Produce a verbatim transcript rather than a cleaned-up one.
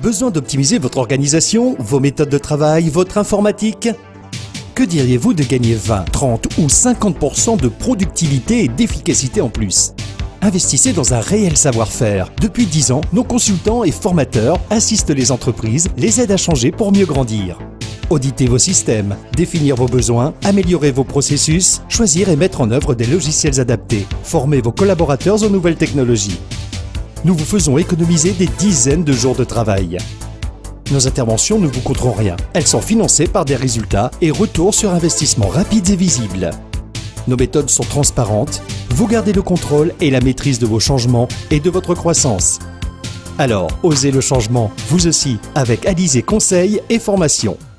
Besoin d'optimiser votre organisation, vos méthodes de travail, votre informatique? Que diriez-vous de gagner vingt, trente ou cinquante pour cent de productivité et d'efficacité en plus? Investissez dans un réel savoir-faire. Depuis dix ans, nos consultants et formateurs assistent les entreprises, les aident à changer pour mieux grandir. Auditez vos systèmes, définir vos besoins, améliorer vos processus, choisir et mettre en œuvre des logiciels adaptés, former vos collaborateurs aux nouvelles technologies. Nous vous faisons économiser des dizaines de jours de travail. Nos interventions ne vous coûteront rien. Elles sont financées par des résultats et retours sur investissement rapides et visibles. Nos méthodes sont transparentes. Vous gardez le contrôle et la maîtrise de vos changements et de votre croissance. Alors, osez le changement, vous aussi, avec Alizé Conseil et Formation.